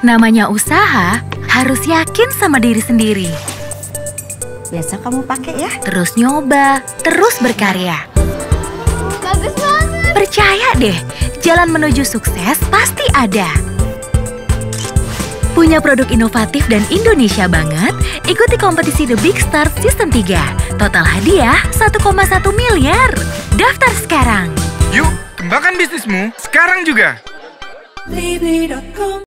Namanya usaha, harus yakin sama diri sendiri. Biasa kamu pakai ya? Terus nyoba, terus berkarya. Bagus banget. Percaya deh, jalan menuju sukses pasti ada. Punya produk inovatif dan Indonesia banget? Ikuti kompetisi The Big Start Season 3. Total hadiah 1,1 miliar. Daftar sekarang. Yuk, kembangkan bisnismu sekarang juga.